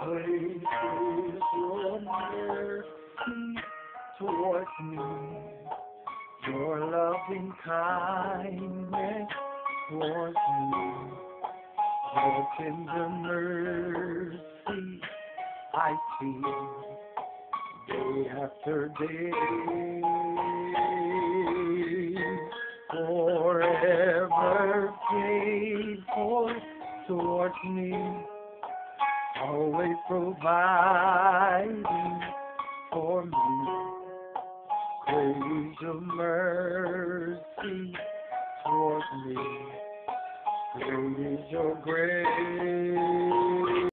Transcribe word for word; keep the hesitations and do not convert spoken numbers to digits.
Great is your mercy towards me, your loving kindness towards me, your tender mercy I see day after day, forever faithful towards me, always providing for me. Great is your mercy towards me. Great is your grace.